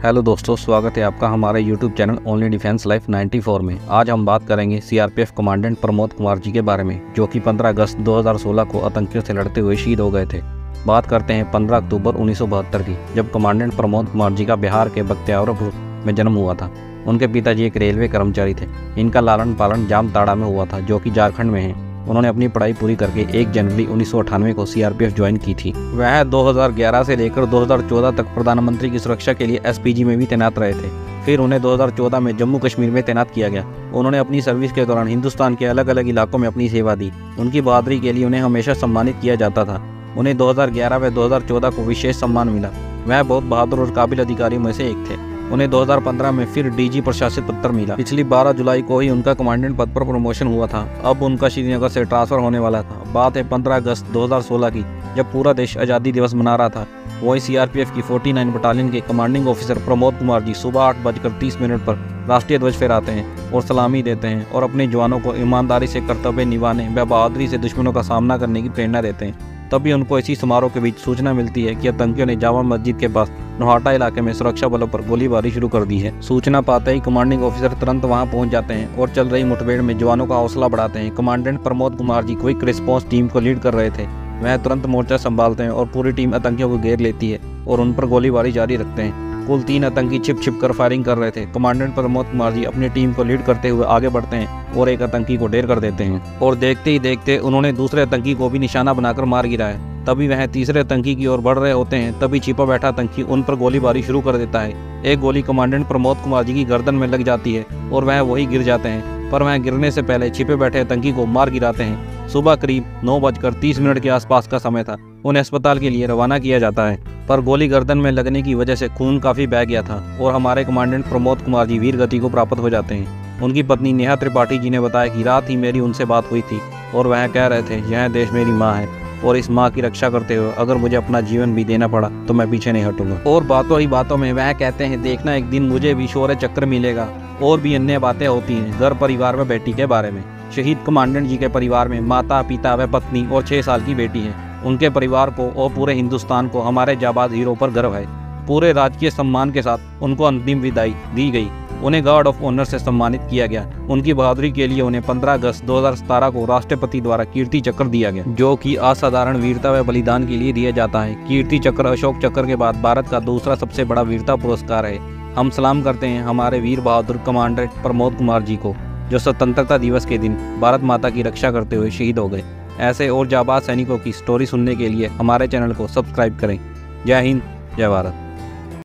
Hello दोस्तों, स्वागत है आपका हमारे YouTube channel only defence life 94 में। आज हम बात करेंगे सीआरपीएफ कमांडेंट प्रमोद कुमार जी के बारे में, जो कि 15 अगस्त 2016 को आतंकियों से लड़ते हुए शहीद हो गए थे। बात करते हैं 15 अक्टूबर 1972 की, जब कमांडेंट प्रमोद कुमार जी का बिहार के बख्तियारपुर में जन्म हुआ था। उनके पिताजी एक रेलवे कर्मचारी थे। इनका लालन पालन जामताड़ा में हुआ था, जो कि झारखंड में है। उन्होंने अपनी पढ़ाई पूरी करके 1 जनवरी 1998 को सीआरपीएफ ज्वाइन की थी। वह 2011 से लेकर 2014 तक प्रधानमंत्री की सुरक्षा के लिए एसपीजी में भी तैनात रहे थे। फिर उन्हें 2014 में जम्मू कश्मीर में तैनात किया गया। उन्होंने अपनी सर्विस के दौरान हिंदुस्तान के अलग अलग इलाकों में अपनी सेवा दी। उनकी बहादुरी के लिए उन्हें हमेशा सम्मानित किया जाता था। उन्हें 2011 व 2014 को विशेष सम्मान मिला। वह बहुत बहादुर और काबिल अधिकारियों में से एक थे। उन्हें 2015 में फिर डीजी प्रशासित पत्र मिला। पिछली 12 जुलाई को ही उनका कमांडेंट पद पर प्रमोशन हुआ था। अब उनका श्रीनगर से ट्रांसफर होने वाला था। बात है 15 अगस्त 2016 की, जब पूरा देश आज़ादी दिवस मना रहा था। वही सीआरपीएफ की 49 बटालियन के कमांडिंग ऑफिसर प्रमोद कुमार जी सुबह 8:30 पर राष्ट्रीय ध्वज फहराते हैं और सलामी देते हैं और अपने जवानों को ईमानदारी से कर्तव्य निभाने व बहादुरी से दुश्मनों का सामना करने की प्रेरणा देते हैं। तभी उनको इसी समारोह के बीच सूचना मिलती है कि आतंकियों ने जामा मस्जिद के पास नोहाटा इलाके में सुरक्षा बलों पर गोलीबारी शुरू कर दी है। सूचना पाते ही कमांडिंग ऑफिसर तुरंत वहां पहुंच जाते हैं और चल रही मुठभेड़ में जवानों का हौसला बढ़ाते हैं। Commandant Pramod Kumar ji quick response team को लीड कर रहे थे। वह तुरंत मोर्चा संभालते हैं और पूरी टीम आतंकियों को घेर लेती है और उन पर गोलीबारी जारी रखते हैं। कुल 3 आतंकी छिप कर फायरिंग कर रहे थे। कमांडेंट प्रमोद कुमार जी अपनी टीम को लीड करते हुए आगे बढ़ते हैं और एक आतंकी को ढेर कर देते हैं और देखते ही देखते उन्होंने दूसरे आतंकी को भी निशाना बनाकर मार गिराया है। तभी वह तीसरे आतंकी की ओर बढ़ रहे होते हैं। तभी छिपा बैठा आतंकी उन पर गोलीबारी शुरू कर देता है। एक गोली कमांडेंट प्रमोद कुमार जी की गर्दन में लग जाती है और वह वही गिर जाते हैं, पर वह गिरने से पहले छिपे बैठे आतंकी को मार गिराते हैं। सुबह करीब 9:30 के आसपास का समय था। उन्हें अस्पताल के लिए रवाना किया जाता है, पर गोली गर्दन में लगने की वजह से खून काफी बह गया था और हमारे कमांडेंट प्रमोद कुमार जी वीर गति को प्राप्त हो जाते हैं। उनकी पत्नी नेहा त्रिपाठी जी ने बताया कि रात ही मेरी उनसे बात हुई थी और वह कह रहे थे, यह देश मेरी माँ है और इस माँ की रक्षा करते हुए अगर मुझे अपना जीवन भी देना पड़ा तो मैं पीछे नहीं हटूंगा। और बातों ही बातों में वह कहते हैं, देखना एक दिन मुझे भी शौर्य चक्र मिलेगा। और भी अन्य बातें होती हैं घर परिवार में बेटी के बारे में। शहीद कमांडेंट जी के परिवार में माता, पिता व पत्नी और 6 साल की बेटी है। उनके परिवार को और पूरे हिंदुस्तान को हमारे जाबाज हीरो पर गर्व है। पूरे राजकीय सम्मान के साथ उनको अंतिम विदाई दी गई। उन्हें गार्ड ऑफ ऑनर से सम्मानित किया गया। उनकी बहादुरी के लिए उन्हें 15 अगस्त 2017 को राष्ट्रपति द्वारा कीर्ति चक्र दिया गया, जो कि असाधारण वीरता व बलिदान के लिए दिया जाता है। कीर्ति चक्र अशोक चक्र के बाद भारत का दूसरा सबसे बड़ा वीरता पुरस्कार है। हम सलाम करते हैं हमारे वीर बहादुर कमांडेंट प्रमोद कुमार जी को, जो स्वतंत्रता दिवस के दिन भारत माता की रक्षा करते हुए शहीद हो गए। ऐसे और जाबाज सैनिकों की स्टोरी सुनने के लिए हमारे चैनल को सब्सक्राइब करें। जय हिंद, जय भारत।